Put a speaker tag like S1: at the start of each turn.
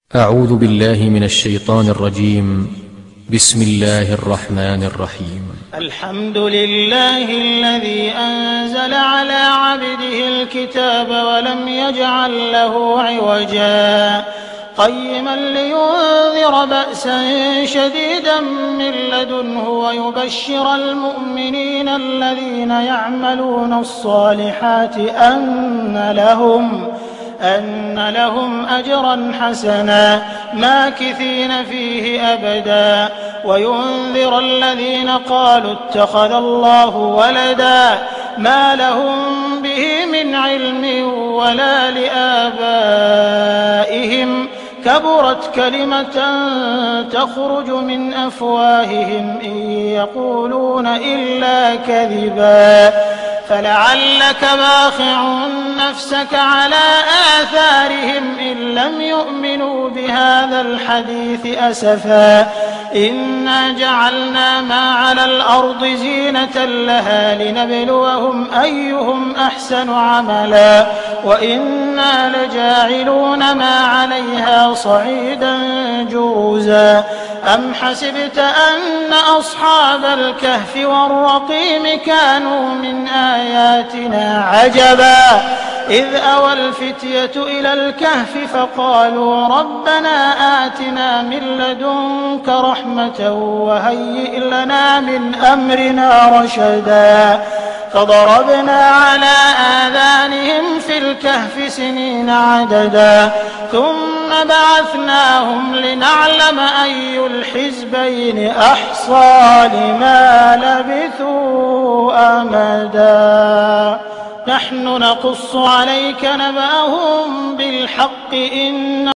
S1: أعوذ بالله من الشيطان الرجيم. بسم الله الرحمن الرحيم.
S2: الحمد لله الذي أنزل على عبده الكتاب ولم يجعل له عوجا قيما لينذر بأسا شديدا من لدنه ويبشر المؤمنين الذين يعملون الصالحات أن لهم أجرا حسنا ماكثين فيه أبدا وينذر الذين قالوا اتخذ الله ولدا ما لهم به من علم ولا لآبائهم كبرت كلمة تخرج من أفواههم إن يقولون إلا كذبا فلعلك باخع نفسك على آثارهم إن لم يؤمنوا بهذا الحديث أسفا إنا جعلنا ما على الأرض زينة لها لنبلوهم أيهم أحسن عملا وإنا لجاعلون ما عليها صعيدا جرزا أم حسبت أن أصحاب الكهف والرقيم كانوا من آياتنا عجبا إذ أوى الفتية إلى الكهف فقالوا ربنا آتنا من لدنك رحمة وهيئ لنا من أمرنا رشدا فضربنا على آذانهم في الكهف سنين عددا ثم بعثناهم لنعلم أي الحزبين أحصى لما لبثوا أمدا نحن نقص عليك نبأهم بالحق إن